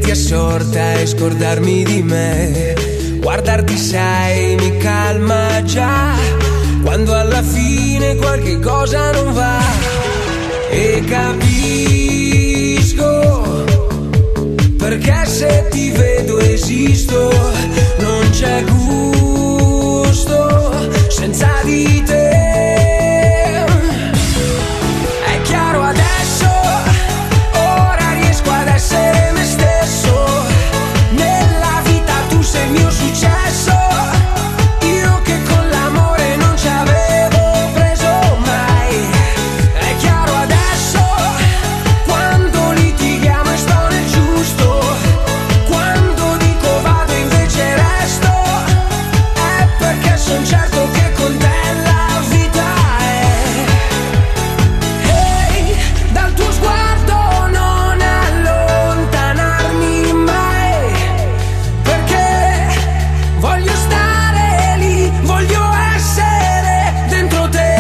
vederti assorta e scordarmi di me. Guardarti sai mi calma già, quando alla fine qualche cosa non va. E capisco perché se ti vedo esisto, non c'è gusto senza di te. È chiaro adesso, ora riesco ad essere me stesso. Nella vita tu sei il mio successo, io che con l'amore non ci avevo preso mai. È chiaro adesso, quando litighiamo e sto nel giusto, quando dico vado invece resto, è perché son certo che con te la vita è. Ehi, dal tuo sguardo non allontanarmi mai, perché voglio stare lì, voglio essere dentro te.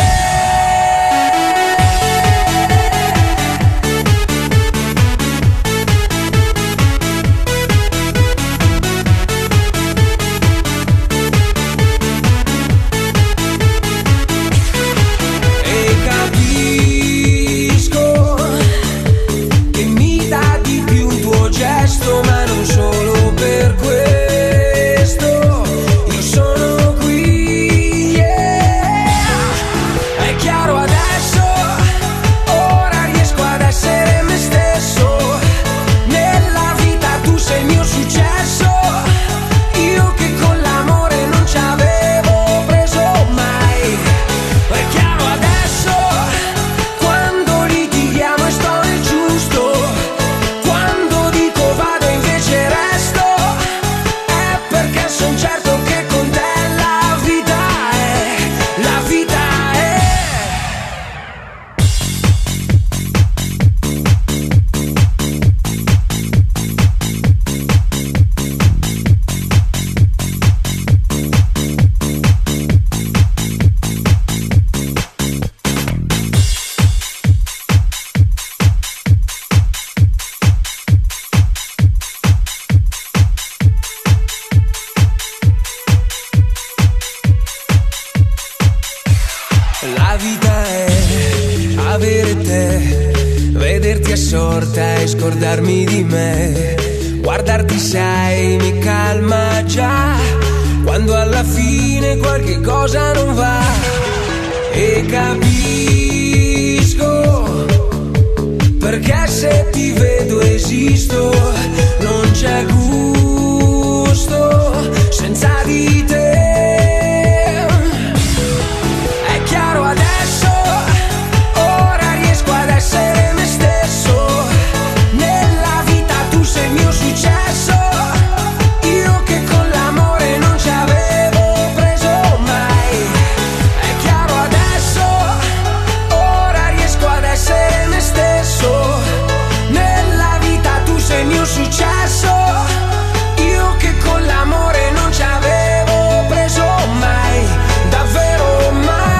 E capisco che mi dà di più un tuo gesto, ma non solo per questo io sono qui, yeah. È chiaro adesso, ora riesco ad essere me stesso. Nella vita tu sei il mio successo, io che con l'amore non ci avevo preso mai. È chiaro adesso, quando litighiamo e sto nel giusto, quando dico vado invece resto, è perché son certo che con te la vita è, la vita è. La vita è avere te, vederti assorta e scordarmi di me. Guardarti sai mi calma già, quando alla fine qualche cosa non va. E capisco perché se ti vedo esisto, non c'è gusto senza di te. È chiaro adesso, ora riesco ad essere me stesso. Nella vita tu sei il mio successo, io che con l'amore non ci avevo preso mai. È chiaro adesso, ora riesco ad essere me stesso. Nella vita tu sei il mio successo, io che con l'amore non ci avevo preso mai, davvero mai.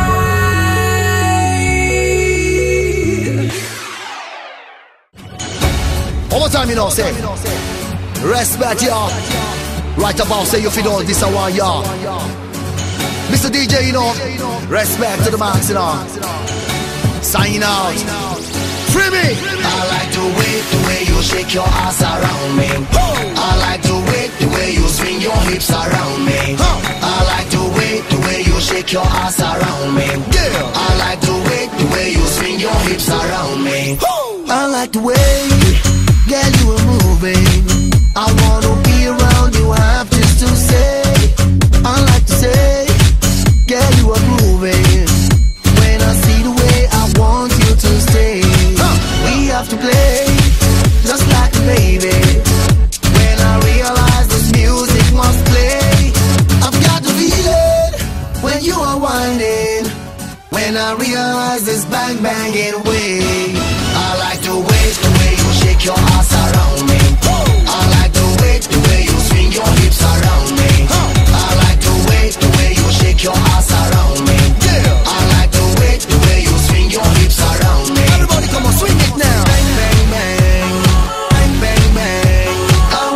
One more time, you know, say respect, y'all. Right about, say you feel all this, I want y'all. Mr. DJ, you know, respect to the max, you know. Sign out. Free me. I like the way you shake your ass around me. I like the way you swing your hips around me. I like the way you shake your ass around me. I like the way you swing your hips around me. I like the way, girl, you are moving. I wanna be around you, I have just to say. I like to say, girl, you are moving. When I see the way, I want you to stay. We have to play, just like a baby. When I realize this music must play, I've got to feel it when you are winding. When I realize this bang banging way. I like the way you shake your ass around me. I like the way you swing your hips around me. I like the way you shake your ass around me. I like the way you swing your hips around me. Everybody come on, swing it now. Bang, bang, bang. Bang, bang, bang. I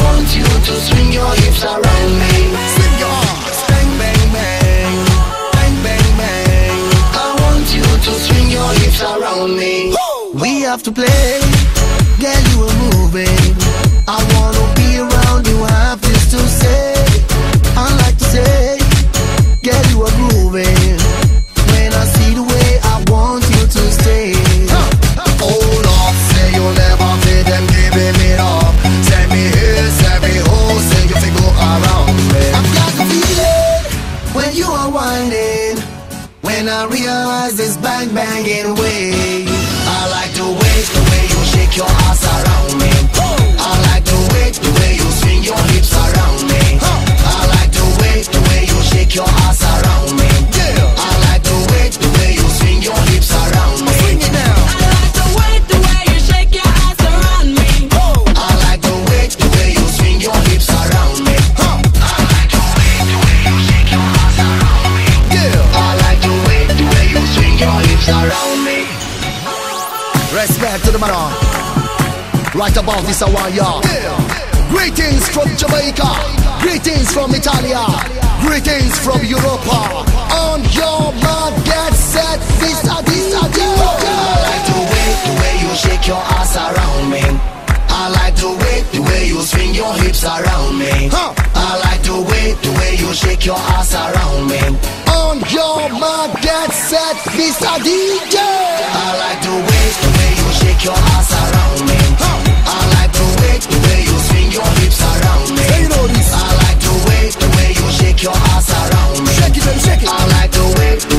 around me. We have to play, girl, you are moving. I wanna be around you, have this to say. I like to say, girl, you are grooving. When I see the way, I want you to stay. Hold up, say you'll never fit them giving it up. Send me here, send me home, say you feel go around me. I've got the feeling when you are whining. When I realize this bang banging way, I like the way you shake your ass around me. I like the way you swing your hips around me. I like the way you shake your ass around me. I like the way you swing your hips around me. swing it now. I like the way you shake your ass around me. I like the way you swing your hips around me. I like the way you shake your ass around me. I like the way you swing your hips around me. Respect to the man on. Right about this hour, yeah. Greetings from Jamaica. Greetings from Italia. Greetings from Europa. On your mark, get set. This, I like the way you shake your ass around me. I like the way you swing your hips around me. I like the way you shake your ass around me. On your mark, get set. Mr. DJ. I like the way you shake your ass around me. I like the way you swing your hips around me. Say you know this. I like the way you shake your ass around me. Shake it, baby, shake it. I like the